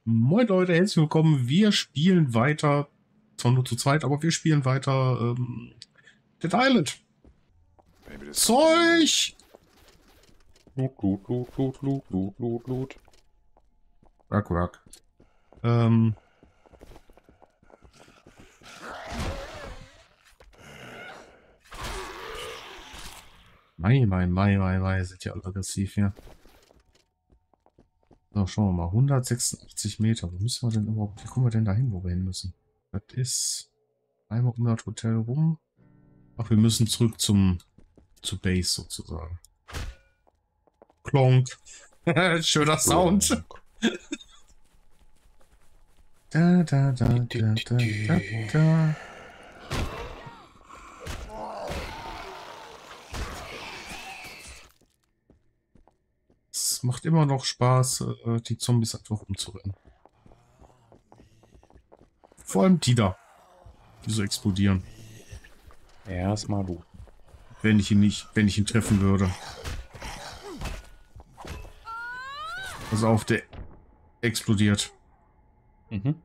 Moin Leute, herzlich willkommen. Wir spielen weiter, zwar nur zu zweit, aber wir spielen weiter Dead Island. Zeug! Loot. Work. Mai, sind ja alle aggressiv hier. So, schauen wir mal. 186 Meter. Wo müssen wir denn überhaupt? Wie kommen wir denn dahin, wo wir hin müssen? Das ist einmal um das Hotel rum. Ach, wir müssen zurück zur Base sozusagen. Klonk. Schöner Sound. Da. Es macht immer noch Spaß, die Zombies einfach umzurennen. Vor allem die da, die so explodieren. Erstmal du. Wenn ich ihn treffen würde. Also auf der explodiert. Mhm.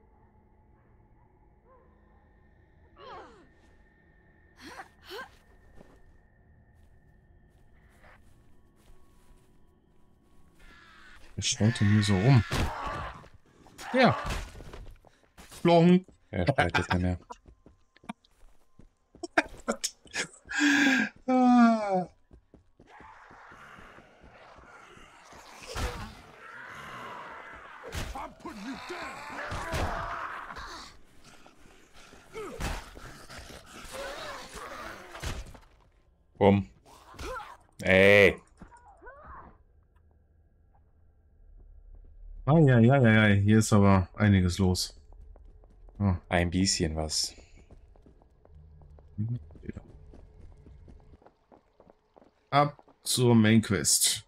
Wer schreit denn hier so rum? Ja. Plonk. Er schreit jetzt nicht mehr. Ah. Bumm. Ey. Ja. Hier ist aber einiges los. Oh. Ein bisschen was. Ab zur Main Quest.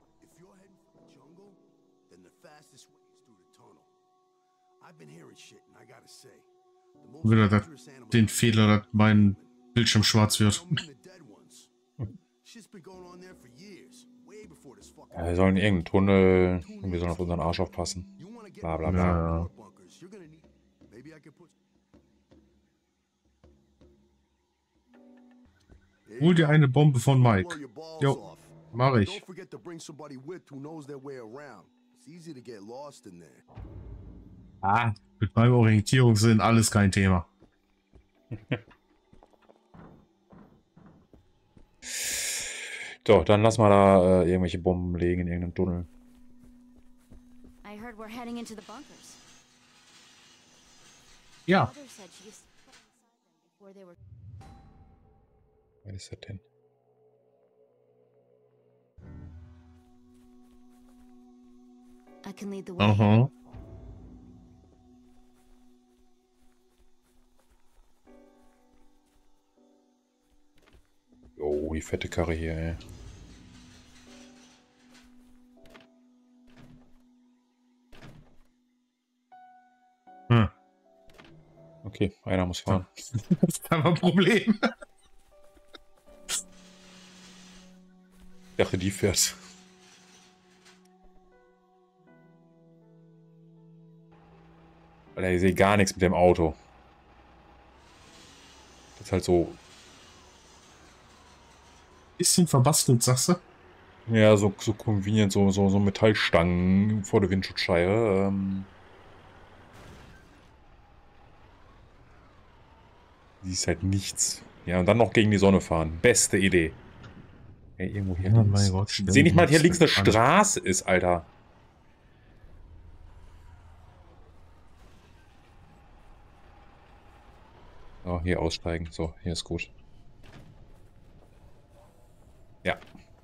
Wieder den Fehler, dass mein Bildschirm schwarz wird. Ja, wir sollen in irgendeinen Tunnel und wir sollen auf unseren Arsch aufpassen. Bla bla bla. Ja. Hol dir eine Bombe von Mike. Jo, mach ich. Mit meinem Orientierungssinn alles kein Thema. So, dann lass mal da irgendwelche Bomben legen in irgendeinem Tunnel. Ja. Was ist das denn? Aha. Oh, die fette Karre hier, ey. Okay, einer muss fahren. Das ist aber ein Problem. Ich dachte, die fährt. Alter, ich sehe gar nichts mit dem Auto. Das ist halt so... Bisschen verbastelt, sagst du? Ja, so convenient, so Metallstangen vor der Windschutzscheibe. Die ist halt nichts. Ja, und dann noch gegen die Sonne fahren. Beste Idee. Ey, irgendwo hier links. Mein Gott, ich sehe nicht mal, hier links eine Straße ist, Alter. So, hier aussteigen. So, hier ist gut. Ja.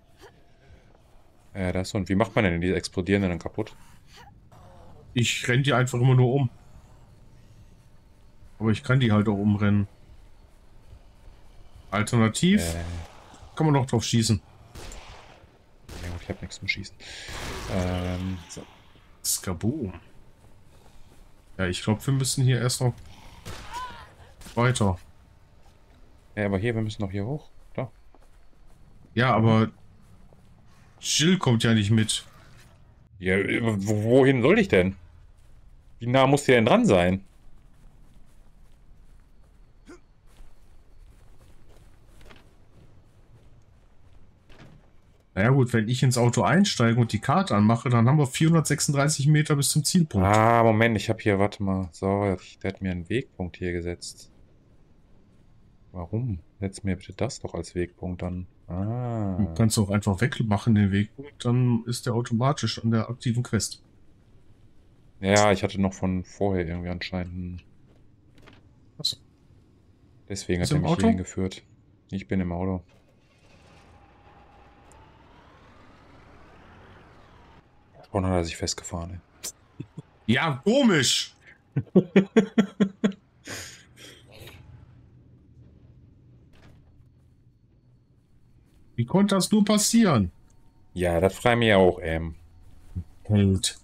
Ja, das und wie macht man denn die explodierenden dann kaputt? Ich renne die einfach immer nur um. Aber ich kann die halt auch umrennen. Alternativ kann man noch drauf schießen. Ja, ich hab nichts zum Schießen. So. Skaboom. Ja, ich glaube, wir müssen hier erst noch weiter. Ja, aber hier, wir müssen noch hier hoch. Da. Ja, aber Jill kommt ja nicht mit. Ja, wohin soll ich denn? Wie nah muss der denn dran sein? Naja gut, wenn ich ins Auto einsteige und die Karte anmache, dann haben wir 436 Meter bis zum Zielpunkt. Ah, Moment, ich habe hier, warte mal. So, der hat mir einen Wegpunkt hier gesetzt. Warum? Setz mir bitte das doch als Wegpunkt dann. Du Ah. kannst auch einfach wegmachen den Wegpunkt, dann ist der automatisch an der aktiven Quest. Ja, ich hatte noch von vorher irgendwie anscheinend. Achso. Deswegen Bist hat du er im mich hier Auto? hingeführt. Ich bin im Auto. Schon hat er sich festgefahren, Ja, komisch! ey. Wie konnte das nur passieren? Ja, das frage ich mich auch, Held.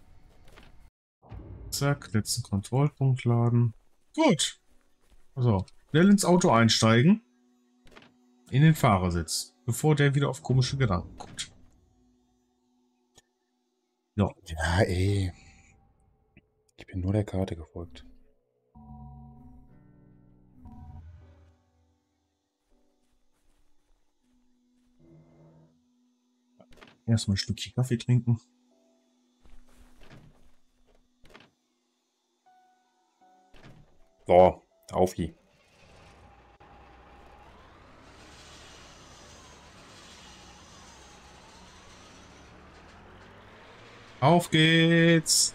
Zack, letzten Kontrollpunkt laden. Gut. So, schnell ins Auto einsteigen. In den Fahrersitz, bevor der wieder auf komische Gedanken kommt. Ja. Ja, ey. Ich bin nur der Karte gefolgt. Erstmal ein Stückchen Kaffee trinken. So, auf die. Auf geht's!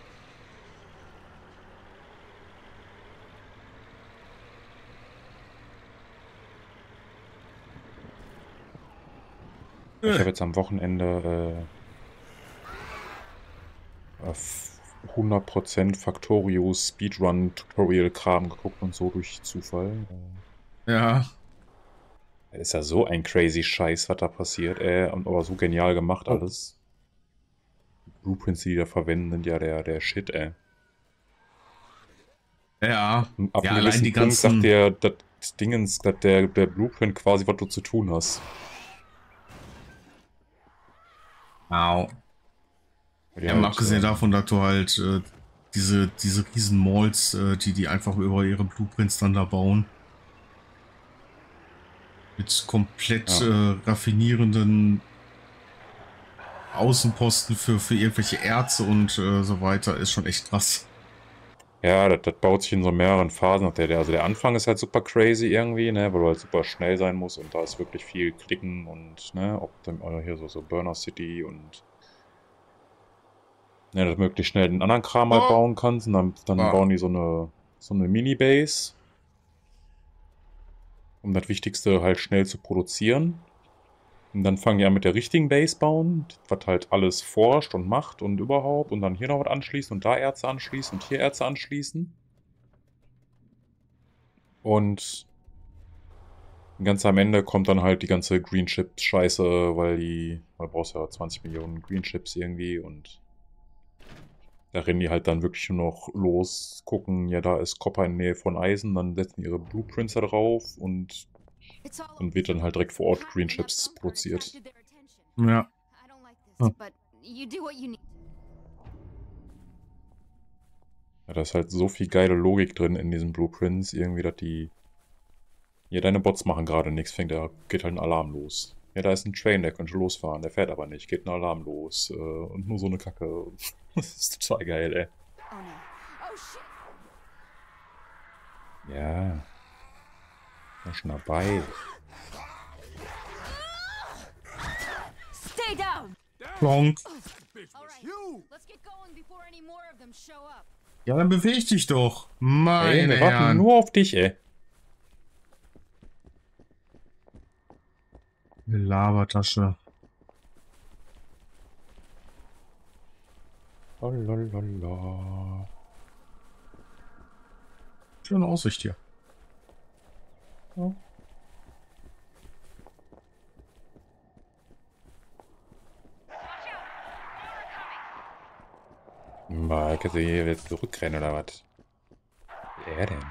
Ich habe jetzt am Wochenende 100% Factorio Speedrun Tutorial Kram geguckt und so durch Zufall. Ja. Das ist ja so ein crazy Scheiß, was da passiert, und aber so genial gemacht alles. Die Blueprints, die da verwenden, sind ja der Shit, ey. Ja. Ab Ja, einem allein die gewissen Punkt sagt ganzen... der Dingens, dass der Blueprint quasi, was du zu tun hast. Au. Ja, mal Halt, abgesehen davon, dass du halt diese riesen Malls, die einfach über ihre Blueprints dann da bauen. Mit komplett raffinierenden Außenposten für irgendwelche Ärzte und so weiter, ist schon echt krass. ja, das baut sich in so mehreren Phasen. Also der Anfang ist halt super crazy irgendwie, ne, weil du halt super schnell sein musst und da ist wirklich viel Klicken und, ne, auch dann hier so Burner City und ja, dass du möglichst schnell den anderen Kram halt Oh. bauen kannst und dann bauen die so eine Mini-Base, um das Wichtigste halt schnell zu produzieren. Und dann fangen die an mit der richtigen Base bauen, was halt alles forscht und macht und überhaupt und dann hier noch was anschließen und da Ärzte anschließen und hier Ärzte anschließen. Und ganz am Ende kommt dann halt die ganze Green Chip Scheiße, weil du brauchst ja 20 Millionen Green Chips irgendwie und da rennen die halt dann wirklich nur noch los, gucken, ja, da ist Copper in Nähe von Eisen, dann setzen ihre Blueprints da drauf und dann wird dann halt direkt vor Ort Green Chips produziert. Ja. Hm. Ja, da ist halt so viel geile Logik drin in diesen Blueprints, irgendwie, dass die... Ja, deine Bots machen gerade nichts, geht halt ein Alarm los. Ja, da ist ein Train, der könnte losfahren, der fährt aber nicht, geht ein Alarm los. Und nur so eine Kacke. Das ist total geil, ey. Ja. War schon dabei. Stay down. Plonk. Ja, dann beweg dich doch. Ey, Meine wir warten Herren. nur auf dich, ey. Labertasche. Lalalala. Schöne Aussicht hier. Ja. Mal, kannst du hier jetzt zurückrennen oder was? Wer denn?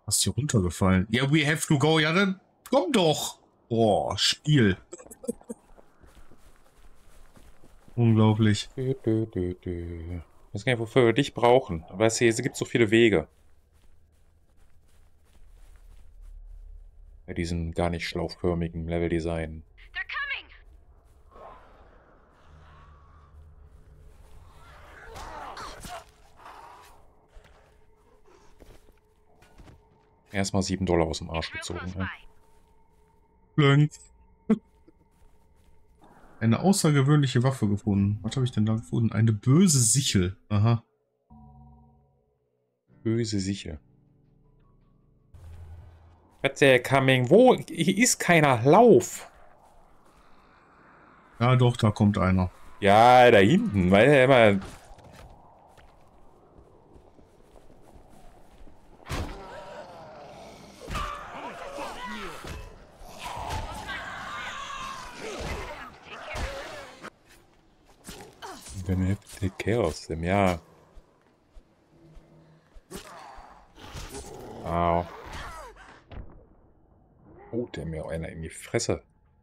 Hast hier runtergefallen. Ja, we have to go. Ja, dann komm doch. Boah, Spiel. Unglaublich. Ich weiß gar nicht, wofür wir dich brauchen. Weißt du, es gibt so viele Wege. Bei diesem gar nicht schlauchförmigen Leveldesign. Erstmal $7 aus dem Arsch gezogen. Ja. Blank. Eine außergewöhnliche Waffe gefunden. Was habe ich denn da gefunden? Eine böse Sichel. Aha. Böse Sichel. Was der coming? Wo? Hier ist keiner. Lauf! Ja, doch, da kommt einer. Ja, da hinten, weil er immer. Wenn er take care aus dem, ja. Au. Oh, der mir einer in die Fresse.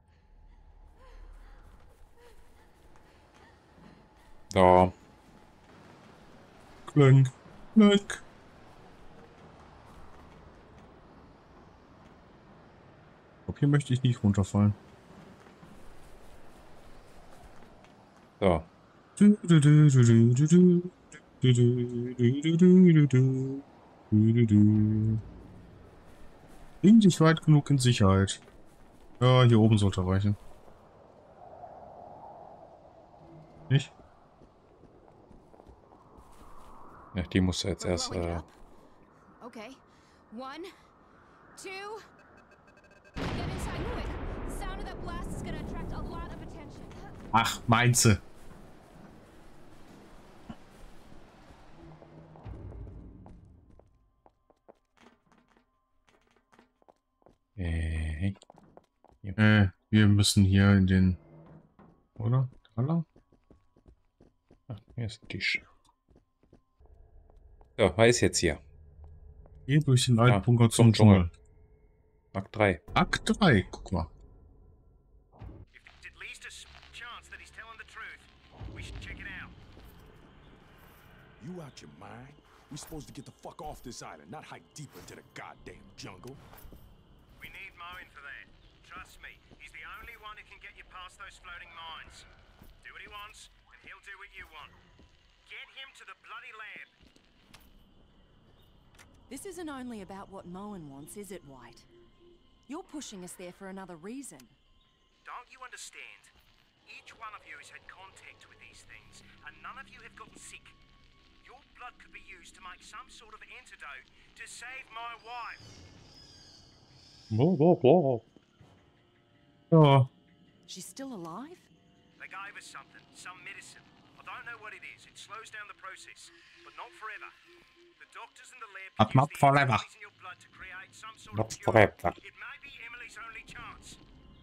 Da. Klank. Klank. Ich glaube, hier möchte ich nicht runterfallen. So. Bring dich weit genug in Sicherheit. Ja, hier oben sollte reichen. Nicht? Ja, die muss jetzt erst. Okay. 1, 2. Get inside quick. The sound of that blast is gonna attract a lot of attention. Ach, meinst wir müssen hier in den... Oder? Hallo? Ach, hier ist ein Tisch. So, was ist jetzt hier? Hier durch den alten Bunker zum zum Dschungel. Akt 3. Akt 3, guck mal. You out your mind? We supposed to get the fuck off this island, not hike deeper into the goddamn jungle. We need Moen for that. Trust me, he's the only one who can get you past those floating mines. Do what he wants, and he'll do what you want. Get him to the bloody lab. This isn't only about what Moen wants, is it, White? You're pushing us there for another reason. Don't you understand? Each one of you has had contact with these things, and none of you have gotten sick. Your blood could be used to make some sort of antidote to save my wife. Ja. She's still alive? They gave us something, some medicine. I don't know what it is. It slows down the process, but not forever. The doctors in the lab But not forever. in your blood to create some sort Not of cure. forever. It may be Emily's only chance.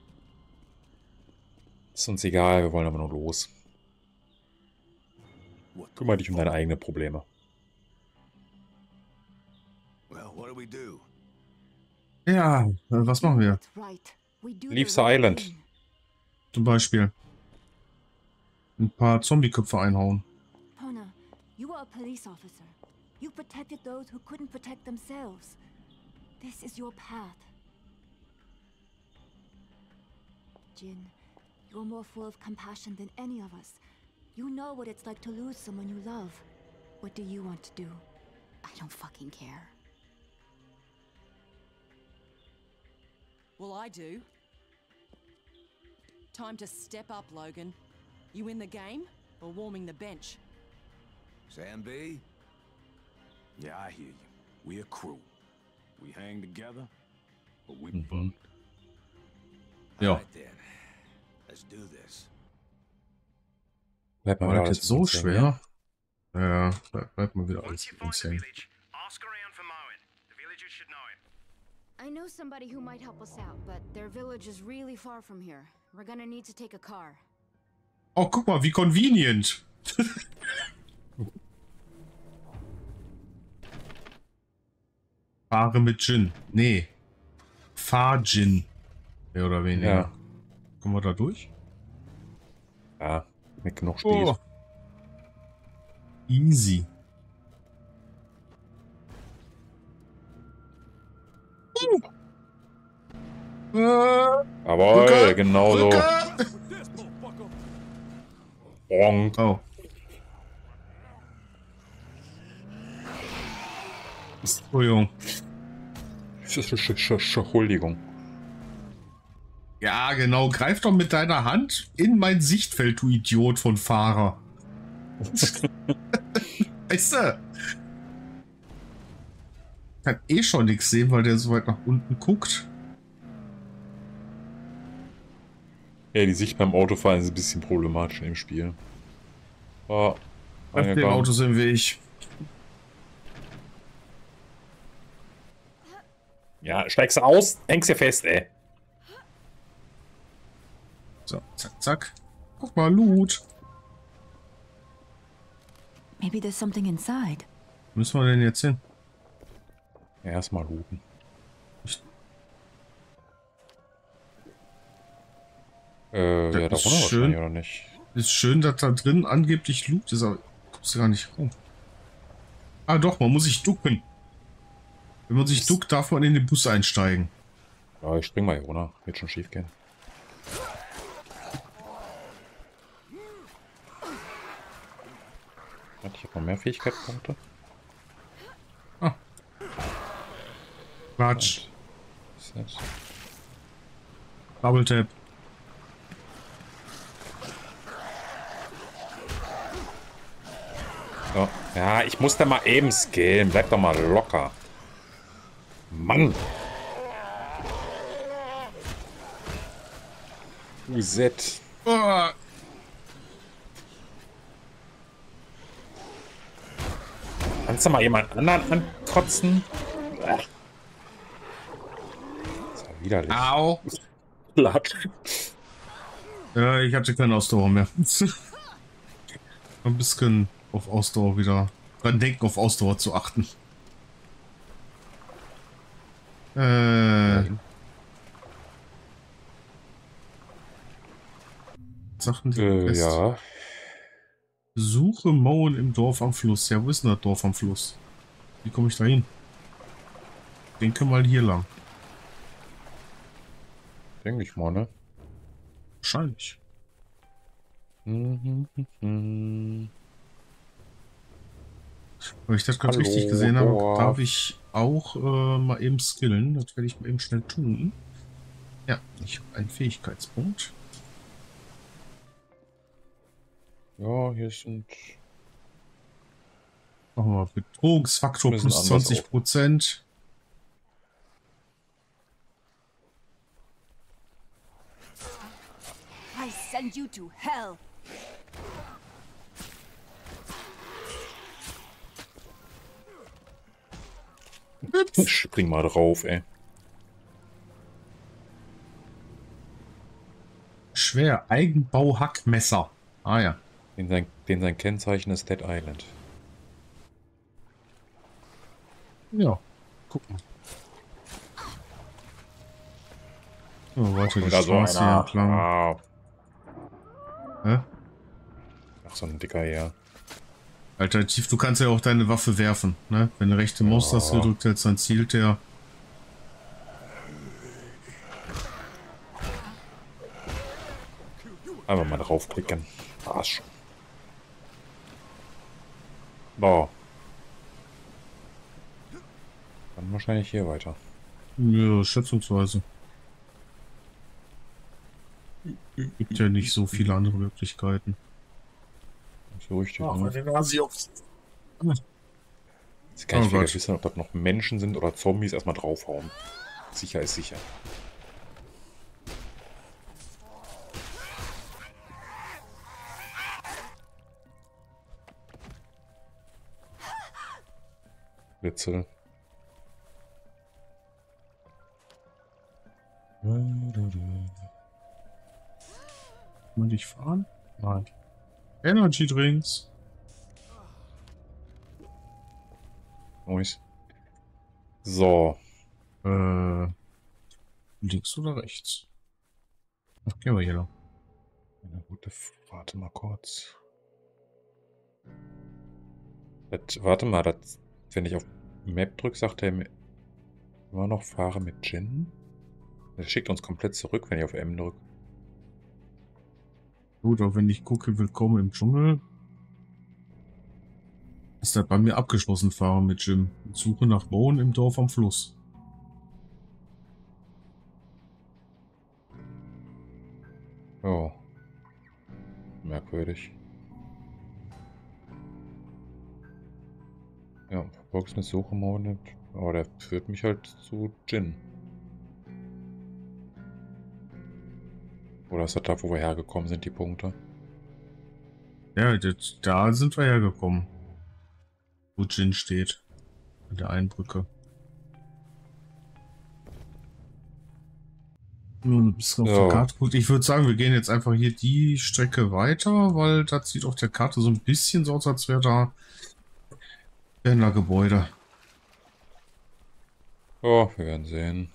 Ist uns egal, wir wollen aber nur los. Kümmere dich um deine eigenen Probleme. Well, what do we do? Ja, was machen wir? That's right. We do Leave the the right island. thing. Zum Beispiel ein paar Zombie-Köpfe einhauen. Pona, you are a police officer. You protected those who couldn't protect themselves. This is your path. Jin, you're more full of compassion than any of us. You know what it's like to lose someone you love. What do you want to do? I don't fucking care. Well, I do. Time to step up, Logan. You in the game or warming the bench? Sam B? Yeah, I hear you. We a crew. We hang together, but we bugged. Ja. Right then. Let's do this. Bleibt mal War wieder das alles jetzt so insane, schwer? Ja, bleibt mal wieder Once alles you find the insane. village, ask around for Moen. The villagers should know him. I know somebody who might help us out, but their village is really far from here. We're gonna need to take a car. Oh, guck mal, wie convenient. Fahre mit Jin. Nee. Fahr-Jin. Mehr oder weniger. Ja. Kommen wir da durch? Ja, mit genug Speed. Oh. Easy. Aber Brücke, genau so. Brücke. Bonk. Oh. Entschuldigung. Entschuldigung. Ja, genau. Greif doch mit deiner Hand in mein Sichtfeld, du Idiot von Fahrer. Weißt du? Kann eh schon nichts sehen, weil der so weit nach unten guckt. Ja, die Sicht beim Autofahren ist ein bisschen problematisch im Spiel. Oh, Den Autos im Weg. Ja, steigst du aus, hängst dir fest, ey. So, zack, zack. Guck mal, Loot. Maybe there's something inside. Wo müssen wir denn jetzt hin? Ja, erstmal looten. Ja, da ist runter schön. wahrscheinlich, oder nicht? Ist schön, dass da drin angeblich Loot ist, aber kommst du gar nicht rum. Ah doch, man muss sich ducken. Wenn man sich duckt, darf man in den Bus einsteigen. Ja, ich spring mal hier runter. Wird schon schief gehen. Hat ich noch mehr Fähigkeitspunkte? Quatsch. Was ist das? Double Tap. So. Ja, ich muss da mal eben skillen. Bleib doch mal locker. Mann! Uset. Oh, Kannst du mal jemand anderen ankotzen? Das ist ja widerlich. au. Latsch. Ich hatte keine Ausdauer mehr. Ein bisschen auf Ausdauer wieder. Dran denken, auf Ausdauer zu achten. Sachen, die fest. Ja. Suche Mauern im Dorf am Fluss. Ja, wo ist denn das Dorf am Fluss? Wie komme ich da hin? Denke mal hier lang. Denke ich mal, ne? Wahrscheinlich. Mhm. Weil ich das gerade Hallo, richtig gesehen habe, Dorf. darf ich auch mal eben skillen. Das werde ich mal eben schnell tun. Ja, ich habe einen Fähigkeitspunkt. Ja, hier sind... Machen wir Betrugsfaktor Wir sind plus anders 20%. I send you to hell. Spring mal drauf, ey. Schwer. Eigenbau-Hackmesser. Ah ja. Den sein Kennzeichen ist Dead Island. Ja. Guck mal. So, weiter die Da so Straße hier einer. entlang. Ah, Hä? ach, so ein dicker hier. Alternativ, du kannst ja auch deine Waffe werfen, ne? Wenn du rechte Maustaste gedrückt hältst, dann zielt der. Einfach mal draufklicken. Arsch. Boah. Dann wahrscheinlich hier weiter. Ja, schätzungsweise. Gibt ja nicht so viele andere Möglichkeiten. So richtig, ne? den Nasi auf. Jetzt kann ich Oh wieder Gott. wissen, ob das noch Menschen sind oder Zombies. Erstmal draufhauen. Sicher ist sicher. Witzel. Kann man dich fahren? Nein. Energy Drinks. Nice. So. Links oder rechts? Ach, gehen wir hier lang. Eine gute. Warte mal kurz. Warte mal, wenn ich auf Map drücke, sagt er mir immer noch, fahre mit Jin. Der schickt uns komplett zurück, wenn ich auf M drücke. Gut, auch wenn ich gucke, willkommen im Dschungel. Ist das bei mir abgeschlossen, fahren mit Jim. Suche nach Bohnen im Dorf am Fluss. Oh. Merkwürdig. Ja, verfolgst eine Suche Mode. Aber der führt mich halt zu Jin. Oder ist das da, wo wir hergekommen sind, die Punkte? Ja, da sind wir hergekommen. Wo Jin steht. An der einen Brücke. Nun, bis auf der Karte. Gut, ich würde sagen, wir gehen jetzt einfach hier die Strecke weiter, weil das sieht auf der Karte so ein bisschen so aus, als wäre da Gebäude. Oh, wir werden sehen.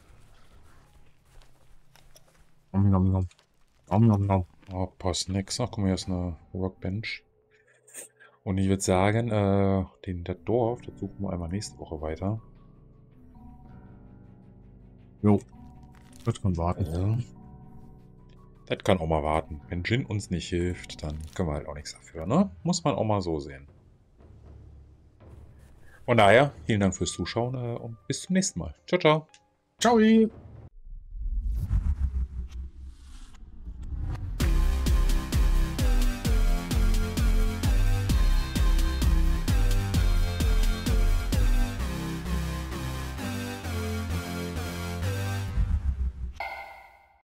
Oh, passt nix. Ach, guck mal, hier ist eine Workbench. Und ich würde sagen, das Dorf, das suchen wir einmal nächste Woche weiter. Jo. Das kann warten. Ja. Das kann auch mal warten. Wenn Jin uns nicht hilft, dann können wir halt auch nichts dafür, ne? Muss man auch mal so sehen. Von daher, vielen Dank fürs Zuschauen und bis zum nächsten Mal. Ciao, ciao. Ciao!